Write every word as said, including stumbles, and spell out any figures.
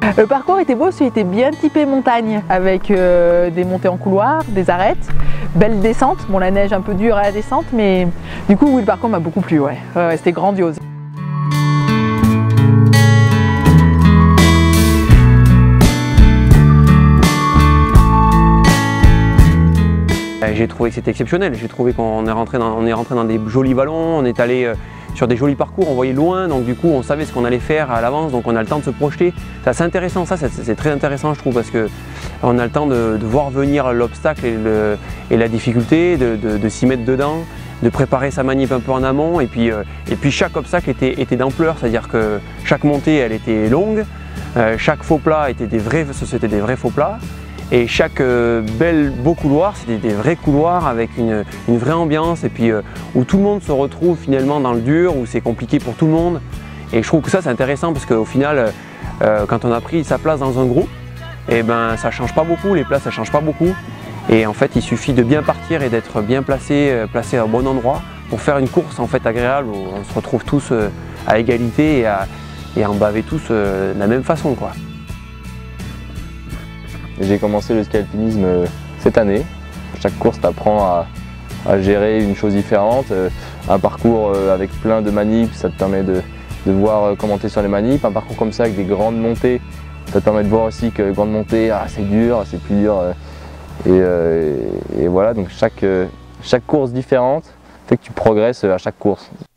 Le parcours était beau parce qu'il était bien typé montagne, avec euh, des montées en couloir, des arêtes, belle descente. Bon, la neige un peu dure à la descente, mais du coup, oui, le parcours m'a beaucoup plu, ouais. Ouais, ouais, c'était grandiose. J'ai trouvé que c'était exceptionnel, j'ai trouvé qu'on est rentré dans, on est rentré dans des jolis vallons, on est allé euh, sur des jolis parcours, on voyait loin, donc du coup on savait ce qu'on allait faire à l'avance, donc on a le temps de se projeter. C'est assez intéressant, ça c'est très intéressant je trouve, parce qu'on a le temps de, de voir venir l'obstacle et, le, et la difficulté, de, de, de s'y mettre dedans, de préparer sa manip un peu en amont, et puis, euh, et puis chaque obstacle était, était d'ampleur, c'est-à-dire que chaque montée elle était longue, euh, chaque faux plat était des vrais, c'était des vrais faux plats. Et chaque euh, bel beau couloir, c'était des vrais couloirs avec une, une vraie ambiance et puis euh, où tout le monde se retrouve finalement dans le dur, où c'est compliqué pour tout le monde. Et je trouve que ça c'est intéressant parce qu'au final, euh, quand on a pris sa place dans un groupe, et ben ça change pas beaucoup, les places ça change pas beaucoup. Et en fait il suffit de bien partir et d'être bien placé, euh, placé au bon endroit pour faire une course en fait agréable où on se retrouve tous euh, à égalité et à, et à en baver tous euh, de la même façon, quoi. J'ai commencé le ski alpinisme cette année. Chaque course t'apprend à, à gérer une chose différente. Un parcours avec plein de manips, ça te permet de, de voir comment tu es sur les manips. Un parcours comme ça avec des grandes montées, ça te permet de voir aussi que grandes montées, ah, c'est dur, c'est plus dur. Et, et, et voilà, donc chaque, chaque course différente fait que tu progresses à chaque course.